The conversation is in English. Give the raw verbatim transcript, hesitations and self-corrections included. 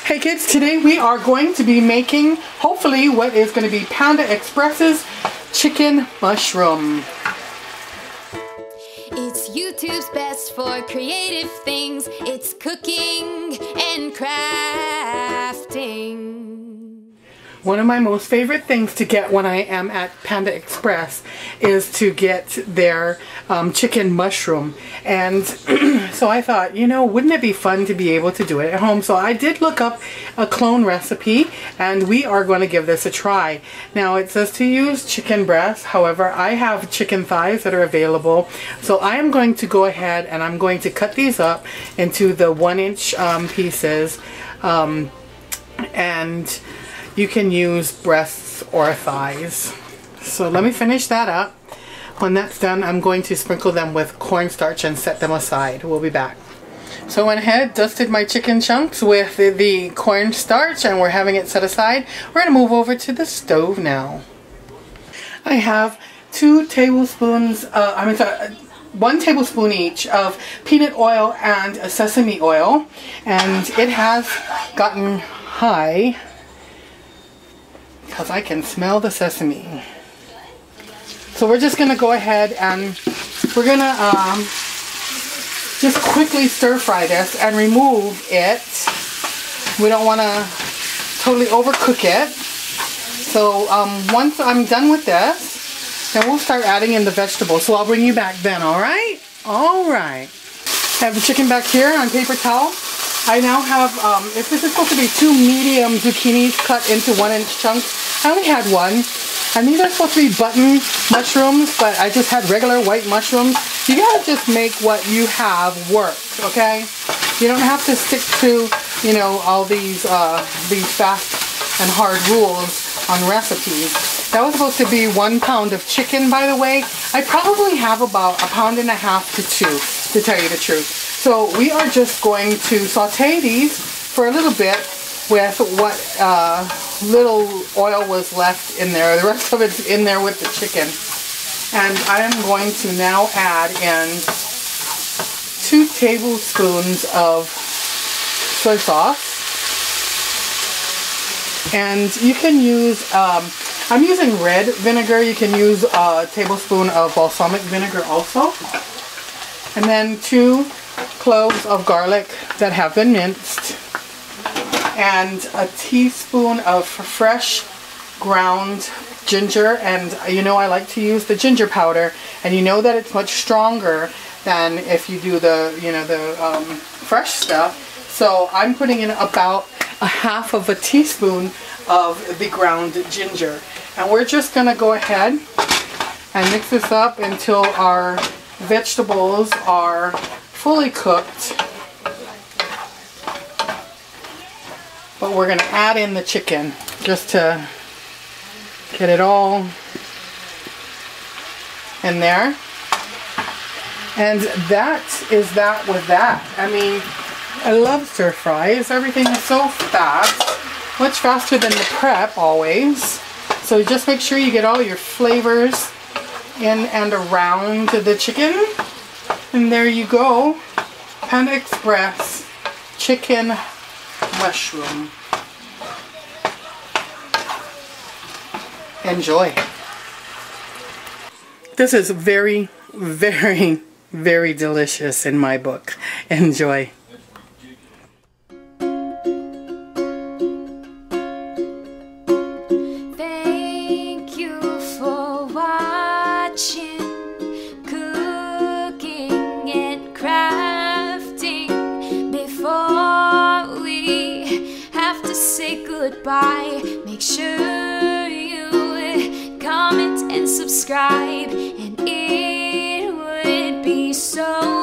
Hey kids, today we are going to be making, hopefully, what is going to be Panda Express's chicken mushroom. It's YouTube's best for creative things. It's cooking and crafting. One of my most favorite things to get when I am at Panda Express is to get their um, chicken mushroom. And so I thought, you know, wouldn't it be fun to be able to do it at home? So I did look up a clone recipe and we are going to give this a try. Now it says to use chicken breast. However, I have chicken thighs that are available. So I am going to go ahead and I'm going to cut these up into the one inch um, pieces. Um, and you can use breasts or thighs. So let me finish that up. When that's done, I'm going to sprinkle them with cornstarch and set them aside. We'll be back. So I went ahead, dusted my chicken chunks with the, the cornstarch, and we're having it set aside. We're going to move over to the stove now. I have two tablespoons, uh, I mean sorry, one tablespoon each of peanut oil and a sesame oil, and it has gotten high because I can smell the sesame. So we're just going to go ahead and we're going to um, just quickly stir fry this and remove it. We don't want to totally overcook it. So um, once I'm done with this, then we'll start adding in the vegetables. So I'll bring you back then, alright? Alright. I have the chicken back here on paper towel. I now have, um, if this is supposed to be two medium zucchinis cut into one inch chunks, I only had one. And these are supposed to be button mushrooms, but I just had regular white mushrooms. You gotta just make what you have work, okay? You don't have to stick to, you know, all these, uh, these fast and hard rules on recipes. That was supposed to be one pound of chicken, by the way. I probably have about a pound and a half to two, to tell you the truth. So we are just going to saute these for a little bit with what uh, little oil was left in there. The rest of it's in there with the chicken. And I am going to now add in two tablespoons of soy sauce. And you can use, um, I'm using red vinegar. You can use a tablespoon of balsamic vinegar also. And then two cloves of garlic that have been minced. And a teaspoon of fresh ground ginger, and you know I like to use the ginger powder, and you know that it's much stronger than if you do the, you know, the um, fresh stuff. So I'm putting in about a half of a teaspoon of the ground ginger, and we're just gonna go ahead and mix this up until our vegetables are fully cooked. But we're going to add in the chicken just to get it all in there. And that is that with that. I mean, I love stir fries. Everything is so fast. Much faster than the prep always. So just make sure you get all your flavors in and around the chicken. And there you go. Panda Express chicken mushroom. Enjoy. This is very, very, very delicious in my book. Enjoy. Thank you for watching Cooking and Crafting. Before we have to say goodbye, make sure you comment and subscribe, and it would be so